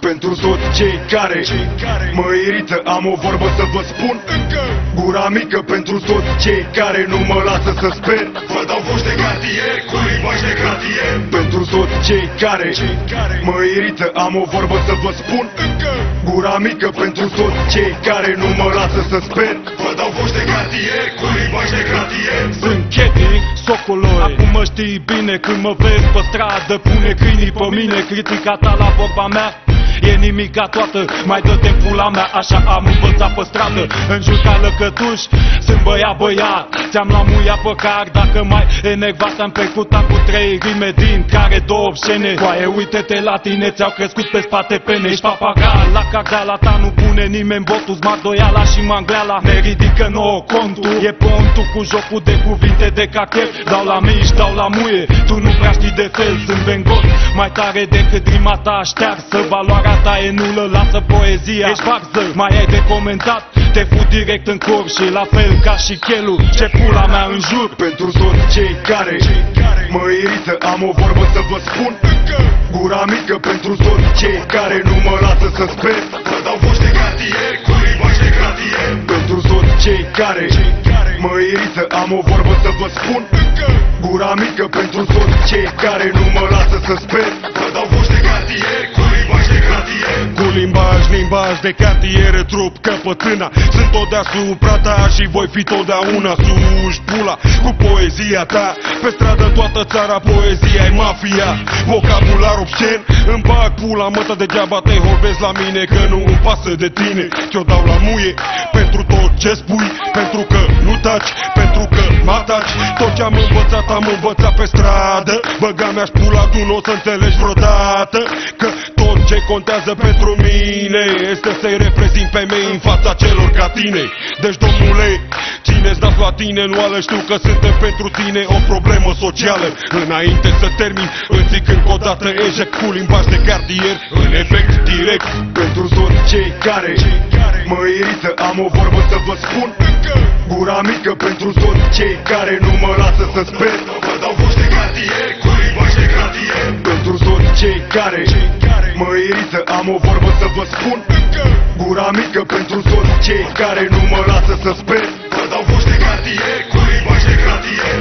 Pentru toți cei care mă irită, am o vorbă să vă spun. Gura mică pentru toți cei care nu mă lasă să sper. Vă dau voci de cartier, cu limbaj de gratier. Pentru toți cei care mă irită, am o vorbă să vă spun. Gura mică pentru toți cei care nu mă lasă să sper. Vă dau voci de cartier, cu limbaj de gratier. Sunt Chedi, socoloi. Acum mă știi bine, când mă vezi pe stradă, pune câinii pe mine. Critica ta la vorba mea e nimica toată, mai dă-te în pula mea. Așa am învățat pe stradă, în jur ca lăcătuși. Sunt băiat, ți-am la muia pe car. Dacă mai enervat am percutat cu 3 rime din care 2 obscene. Coaie, uite-te la tine, ți-au crescut pe spate pene. Ești papagal, la cardeala ta nu pune nimeni botul. Smart doiala și mangleala ne ridică nouă contul. E pontul cu jocul de cuvinte de cachet. Dau la mici, dau la muie, tu nu prea știi de fel. Sunt Van Gogh, mai tare decât rima ta ștearsă. Valoarea ta e nulă, lasă poezia. Ești farsă, mai ai de comentat, te fut direct în cor. Și la fel ca și chelul, ce pula mea în jur. Pentru toți cei care mă irită, am o vorbă să vă spun. Gura mică pentru toți cei care nu mă lasă să sper. Vă dau voci de cartier, cu limbaj de gratier. Pentru toți cei care mă irită, am o vorbă să vă spun. Gura mică pentru toți cei care nu mă lasă să sper. Vă dau voci de cartier, cu limbaj de gratier. Cu limbaj de cartier, trup căpătâna. Sunt tot deasupra ta și voi fi totdeauna sus pula. Cu poezia ta, pe stradă în toată țara poezia e mafia. Vocabular obscen, îmi bag pula, mătă degeaba te holbezi la mine, că nu îmi pasă de tine. Ți-o dau la muie, pentru tot ce spui, pentru că nu taci, pentru că mă ataci. Tot ce am învățat pe stradă. Băga mea-și pula, tu nu o să înțelegi vreodată că tot ce contează pentru mine este să-i reprezint pe mei în fața celor ca tine. Deci domnule, țineți nasul la tine, nu ală, știu că suntem pentru tine o problemă socială. Înainte să termin, îți zic încă o dată, eject cu limbaj de cartier, în efect direct. Pentru toți cei care mă irită, am o vorbă să vă spun. Gura mică pentru toți cei care nu mă lasă să sper. Vă dau voci de cartier, cu limbaj de gratier. Pentru toți cei care mă irită, am o vorbă să vă spun. Gura mică pentru toți cei care nu mă lasă să sper. Vă dau voci de cartier, cu limbaj de gratier.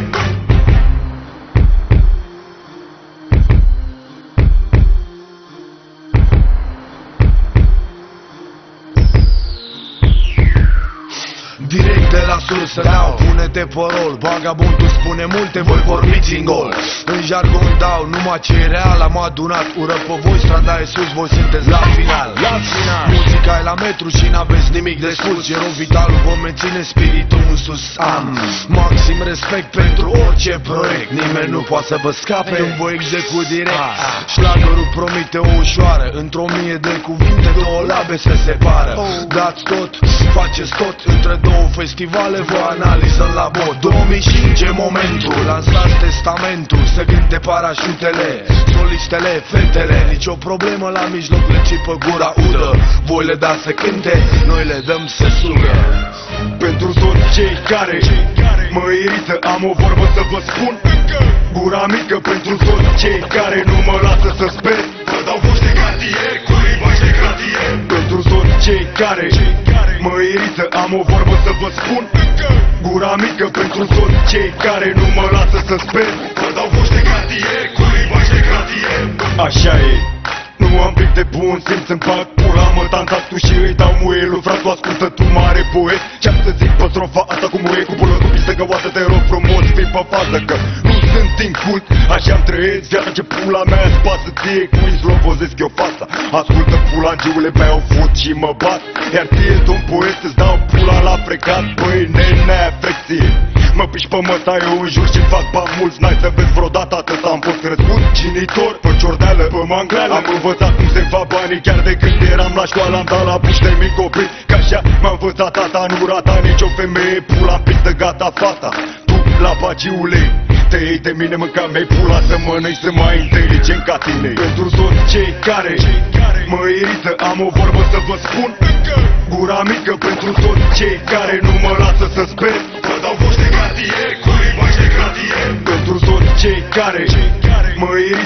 Direct de la sursă dau, pune-te pe rol. Vagabondul spune multe, voi vorbiți în gol. În jargon dau, numai ce e real. Am adunat ură pe voi, strada e sus, voi sunteți la final. Muzica e la metru și n-aveți nimic de spus. Gerul vitalul vă menține spiritul în sus. Am maxim respect pentru orice proiect. Nimeni nu poate să vă scape, când vă execut direct. Șlagărul promite o ușoară, într-o mie de cuvinte 2 labe se separă. Dați tot, faceți tot, între 2 festivale vă analiză la bot. 2005 e momentul, lansați testamentul, să cânte parașutele, solistele, fetele. Nici o problemă la mijloc, le ții pe gura udă. Voi le dați să cânte, noi le dăm să sugă. Pentru toți cei care mă irită, am o vorbă să vă spun. Gura mică pentru toți cei care nu mă lasă să sper. Vă dau voci de cartier, cu limbaj de gratier. Pentru toți cei care mă irită, am o vorbă să vă spun. Gura mică pentru toți cei care nu mă lasă să sper. Vă dau voci de cartier, cu limbaj de gratier. Așa e, nu am pic de bun simț, îmi fac pula, mă tantac tu și îi dau muie lui frate, ascultă tu mare poet. Ce-am să zic pe strofa asta cu muie, cu pulă, cu pistă găoasă, te rog frumos, fii pe fază, că nu sunt incult. Așa-mi trăiesc viața, ce pula mea îți pasă ție, cu izlovozesc eu fața. Ascultă pula, giule mea o fut și mă bat, iar ție, domn poet, îți dau pula la frecat. Băi, nenea, frecție, mă piși pe măta, eu în jur și fac bani mulți. N-ai să vezi vreodată atât, am fost crescut cinitor, pe ciordeală, pe mangleală. Am învățat cum se fac banii, chiar de când eram la școală. Am dat la puște mic copii, că așa m-a învățat tata. Nu rata nicio femeie, pula în pistă, gata fata. Tu la bagiule, te iei de mine, mânca mei pula să mănânci, să mai inteligent ca tine. Pentru toți cei care mă irită, am o vorbă să vă spun. Gura mică pentru toți cei care nu mă lasă să sper. Vă dau voci de cartier, cu limbaj de gratier. Pentru toți cei care mă irită, am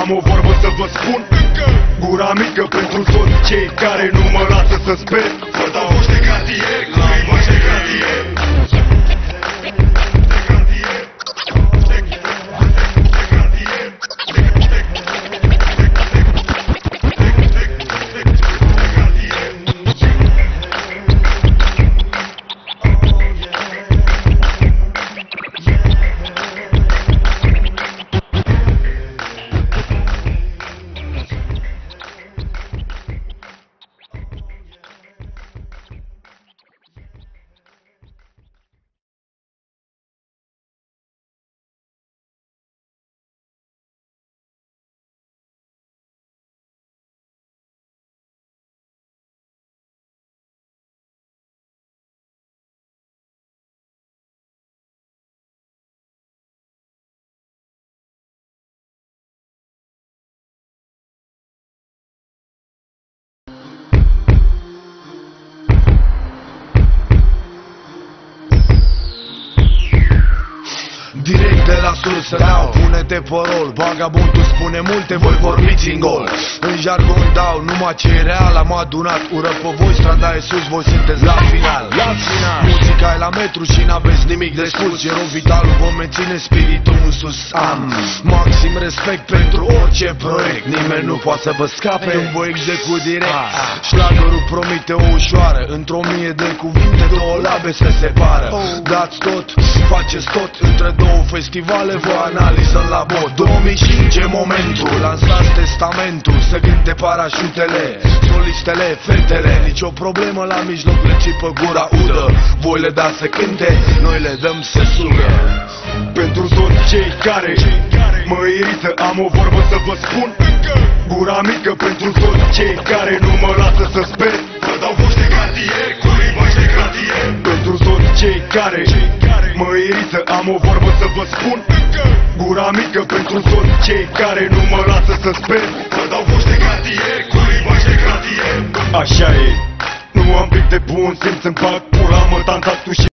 am o vorbă să vă spun. Gura mică pentru toți cei care nu mă lasă să sper. Vă dau voci de cartier, cu limbaj de cartier. Direct de la sursă dau, pune-te pe rol. Vagabondul spune multe, voi vorbiți în gol. În jargon dau, numai ce e real. Am adunat ură pe voi, strada e sus, voi sunteți la final. Muzica e la metru și n-aveți nimic de spus. Geron Vitalul vă menține spiritul în sus. Am maxim respect pentru orice proiect. Nimeni nu poate să vă scape, îmi voi execut direct. Șlagărul promite o ușoară, într-o mie de cuvinte două labe se separă. Dați tot, faceți tot, între două festivale vă analizăm la bot. 2005 e momentul, lansați testamentul, să cânte parașutele, solistele, fetele. Nici o problemă la mijloc, pleci pe gura udă. Voi le dați să cânte, noi le dăm să sugă. Pentru toți cei care mă irită, am o vorbă să vă spun. Gura mică pentru toți cei care nu mă lasă să sper. Vă dau voci de cartier, cu limbaj de cartier. Pentru toți cei care mă irită, am o vorbă să vă spun. Gura mică pentru toți cei care nu mă lasă să sper. Vă dau voci de cartier, cu limbaj de cartier. Așa e, nu am pic de bun simț, îmi bag pula, mă tantat tu și